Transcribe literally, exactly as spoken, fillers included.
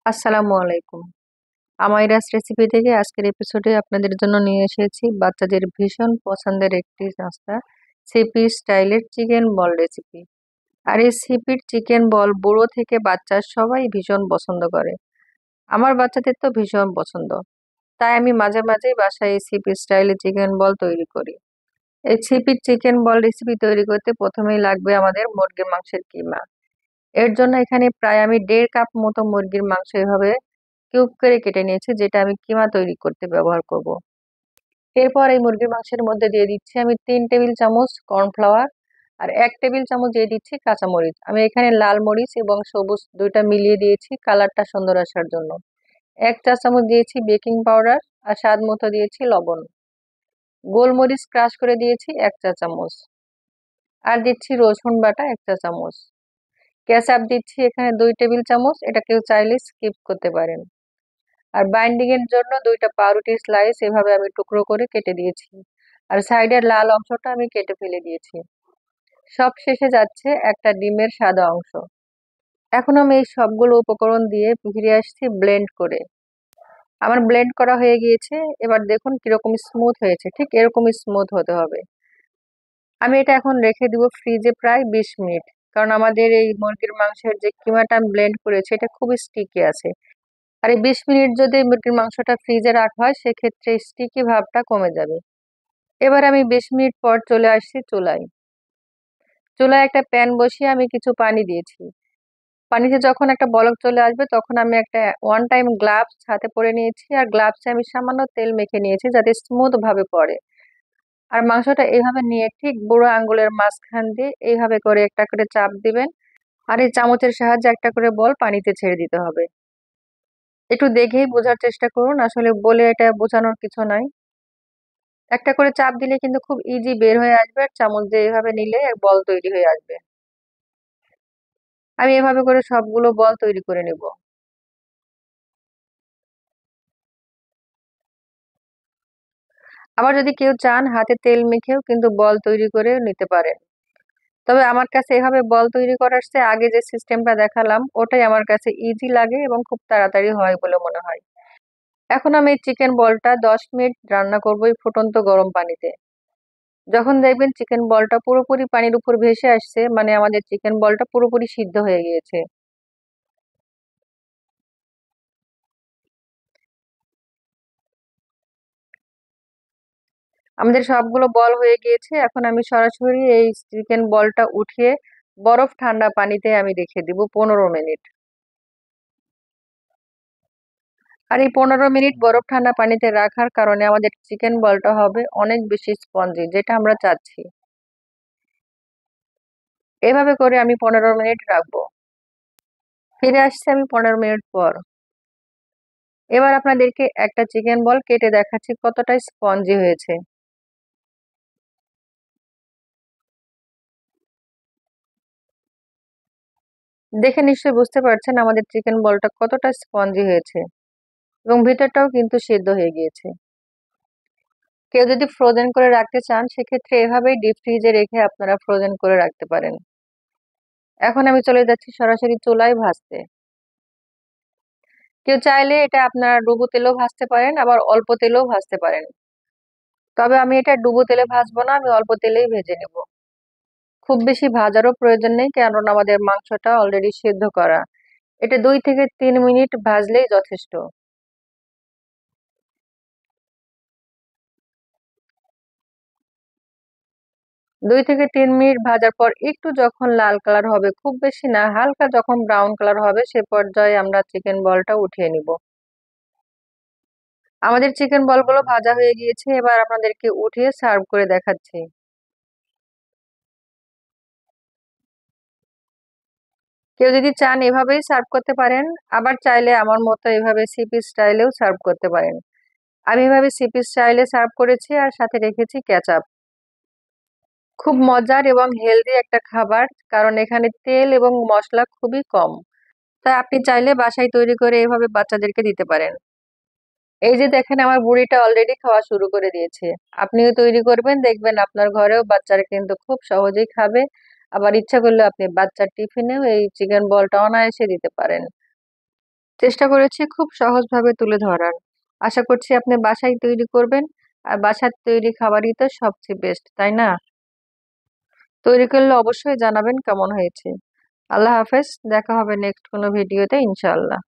আসসালামু আলাইকুম। আমাইরাস রেসিপি থেকে আজকের এপিসোডে আপনাদের জন্য নিয়ে এসেছি বাচ্চাদের ভীষণ পছন্দের একটি নাস্তা, সিপি স্টাইলের চিকেন বল রেসিপি। আর এই সিপির চিকেন বল বুড়ো থেকে বাচ্চা সবাই ভীষণ পছন্দ করে। আমার বাচ্চাদের তো ভীষণ পছন্দ। তাই আমি মাঝে মাঝেই বাসায় এই সিপি স্টাইলের চিকেন বল তৈরি করি। এই সিপির চিকেন বল রেসিপি তৈরি করতে প্রথমেই লাগবে আমাদের মুরগির মাংসের কিমা। এর জন্য এখানে প্রায় আমি দেড় কাপ মতো মুরগির মাংস এভাবে কিউব করে কেটে নিয়েছি, যেটা আমি কিমা তৈরি করতে ব্যবহার করব। এরপর এই মুরগির মাংসের মধ্যে দিয়ে দিচ্ছি আমি তিন টেবিল চামচ কর্নফ্লাওয়ার, আর এক টেবিল চামচ দিয়ে দিচ্ছি কাঁচামরিচ। আমি এখানে লাল মরিচ এবং সবুজ দুইটা মিলিয়ে দিয়েছি কালারটা সুন্দর আসার জন্য। এক চা চামচ দিয়েছি বেকিং পাউডার, আর স্বাদ মতো দিয়েছি লবণ। গোলমরিচ ক্রাশ করে দিয়েছি এক চা চামচ, আর দিচ্ছি রসুন বাটা এক চা চামচ। কেচাপ দিচ্ছি এখানে দুই টেবিল চামচ, এটা কেউ চাইলে স্কিপ করতে পারেন। আর বাইন্ডিং এর জন্য দুইটা পাউরুটির স্লাইস এভাবে আমি টুকরো করে কেটে দিয়েছি, আর সাইডের লাল অংশটা আমি কেটে ফেলে দিয়েছি। সব শেষে যাচ্ছে একটা ডিমের সাদা অংশ। এখন আমি এই সবগুলো উপকরণ দিয়ে ফিরে আসছি ব্লেন্ড করে। আমার ব্লেন্ড করা হয়ে গিয়েছে। এবার দেখুন কিরকম স্মুথ হয়েছে, ঠিক এরকম স্মুথ হতে হবে। আমি এটা এখন রেখে দিব ফ্রিজে প্রায় বিশ মিনিট, কারণ আমাদের এই মুরগির মাংসের যে কিমাটা আমি ব্লেন্ড করেছি এটা খুব স্টিকি আছে। আর এই বিশ মিনিট যদি মুরগির মাংসটা ফ্রিজে রাখা হয় সেক্ষেত্রে স্টিকি ভাবটা কমে যাবে। এবার আমি বিশ মিনিট পর চলে আসছি চুলায়। চুলায় একটা প্যান বসিয়ে আমি কিছু পানি দিয়েছি। পানিতে যখন একটা বলক চলে আসবে তখন আমি একটা ওয়ান টাইম গ্লাভস হাতে পরে নিয়েছি, আর গ্লাভসে আমি সামান্য তেল মেখে নিয়েছি যাতে স্মুথ ভাবে পড়ে। আর মাংসটা এইভাবে নিয়ে ঠিক বুড়ো আঙ্গুলের মাঝখান দিয়ে এইভাবে করে একটা করে চাপ দিবেন, আর এই চামচের সাহায্যে একটা করে বল পানিতে ছেড়ে দিতে হবে। একটু দেখেই বোঝার চেষ্টা করুন, আসলে বলে এটা বোঝানোর কিছু নাই। একটা করে চাপ দিলে কিন্তু খুব ইজি বের হয়ে আসবে, আর চামচ দিয়ে এভাবে নিলে এক বল তৈরি হয়ে আসবে। আমি এভাবে করে সবগুলো বল তৈরি করে নেব। আবার যদি কেউ চান হাতে তেল মেখেও কিন্তু বল তৈরি করে নিতে পারেন। তবে আমার কাছে এভাবে বল তৈরি করার চেয়ে আগে যে সিস্টেমটা দেখালাম ওটাই আমার কাছে ইজি লাগে এবং খুব তাড়াতাড়ি হয় বলে মনে হয়। এখন আমি চিকেন বলটা দশ মিনিট রান্না করবো এই ফুটন্ত গরম পানিতে। যখন দেখবেন চিকেন বলটা পুরোপুরি পানির উপর ভেসে আসছে, মানে আমাদের চিকেন বলটা পুরোপুরি সিদ্ধ হয়ে গিয়েছে। আমাদের সবগুলো বল হয়ে গিয়েছে। এখন আমি সরাসরি এই চিকেন বলটা উঠিয়ে বরফ ঠান্ডা পানিতে আমি রেখে দিব পনেরো মিনিট। আর এই পনেরো মিনিট বরফ ঠান্ডা পানিতে রাখার কারণে আমাদের চিকেন বলটা হবে অনেক বেশি স্পঞ্জি, যেটা আমরা চাচ্ছি। এভাবে করে আমি পনেরো মিনিট রাখবো। ফিরে আসছি আমি পনেরো মিনিট পর। এবার আপনাদেরকে একটা চিকেন বল কেটে দেখাচ্ছি কতটা স্পঞ্জি হয়েছে। দেখে নিশ্চয়ই বুঝতে পারছেন আমাদের চিকেন বলটা কতটা স্পঞ্জি হয়েছে, এবং ভিতরটাও কিন্তু সিদ্ধ হয়ে গিয়েছে। কেউ যদি ফ্রোজেন করে রাখতে চান সেক্ষেত্রে এভাবেই ডিপ ফ্রিজে রেখে আপনারা ফ্রোজেন করে রাখতে পারেন। এখন আমি চলে যাচ্ছি সরাসরি চুলায় ভাজতে। কেউ চাইলে এটা আপনারা ডুবো তেলেও ভাজতে পারেন, আবার অল্প তেলেও ভাজতে পারেন। তবে আমি এটা ডুবো তেলে ভাজবো না, আমি অল্প তেলেই ভেজে নেব। খুব বেশি ভাজারও প্রয়োজন নেই, কারণ আমাদের মাংসটা অলরেডি সিদ্ধ করা। এটা দুই থেকে তিন মিনিট ভাজলেই যথেষ্ট। দুই থেকে তিন মিনিট ভাজার পর একটু যখন লাল কালার হবে, খুব বেশি না, হালকা যখন ব্রাউন কালার হবে সে পর্যায়ে আমরা চিকেন বলটা উঠিয়ে নিব। আমাদের চিকেন বলগুলো ভাজা হয়ে গিয়েছে, এবার আপনাদেরকে উঠিয়ে সার্ভ করে দেখাচ্ছি। কেউ যদি চান এভাবেই সার্ভ করতে পারেন, আবার চাইলে আমার মতো এভাবে সিপি স্টাইলেও সার্ভ করতে পারেন। আমি এভাবে সিপি স্টাইলে সার্ভ করেছি, আর সাথে রেখেছি কেচাপ। খুব মজার এবং হেলদি একটা খাবার, কারণ এখানে তেল এবং মশলা খুবই কম। তাই আপনি চাইলে বাসায় তৈরি করে এভাবে বাচ্চাদেরকে দিতে পারেন। এই যে দেখেন আমার বুড়িটা অলরেডি খাওয়া শুরু করে দিয়েছে। আপনিও তৈরি করবেন, দেখবেন আপনার ঘরেও বাচ্চারা কিন্তু খুব সহজেই খাবে। আবার ইচ্ছা করলে আপনি বাচ্চার টিফিনেও এই চিকেন বলটা অনায়াসে দিতে পারেন। চেষ্টা করেছি খুব সহজভাবে তুলে ধরার। আশা করছি আপনি বাসায় তৈরি করবেন। আর বাসার তৈরি খাবারই তো সবচেয়ে বেস্ট, তাই না? তৈরি করলে অবশ্যই জানাবেন কেমন হয়েছে। আল্লাহ হাফেজ, দেখা হবে নেক্সট কোনো ভিডিওতে ইনশাআল্লাহ।